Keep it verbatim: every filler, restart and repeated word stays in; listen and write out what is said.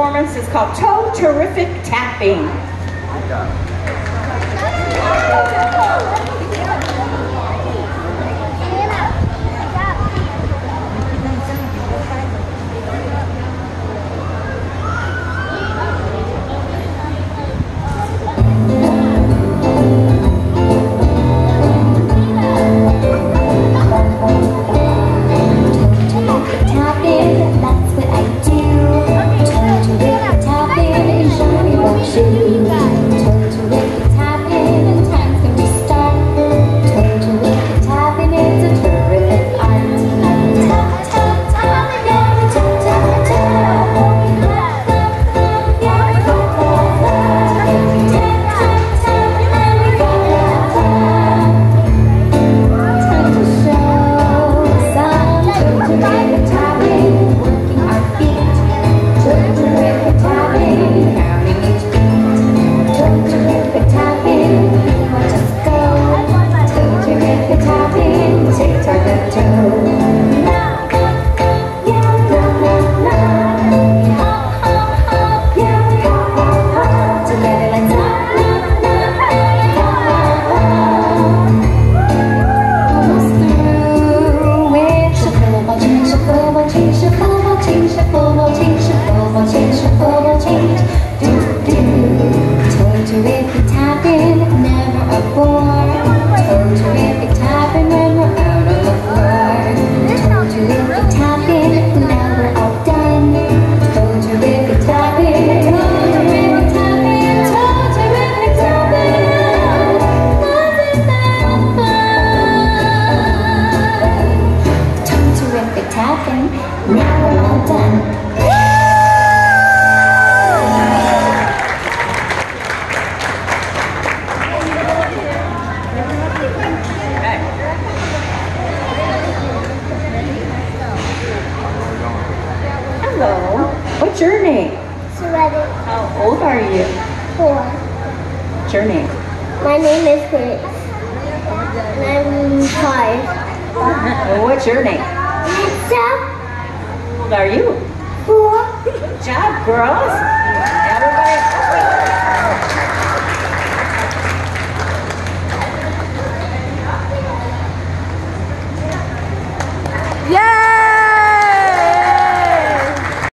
performance is called Toe Terrific Tapping. Hello. What's your name? Serenity. How old are you? Four. What's your name? My name is Grace. And I'm five. And what's your name? Lisa. How old are you? Four. Good job, girls.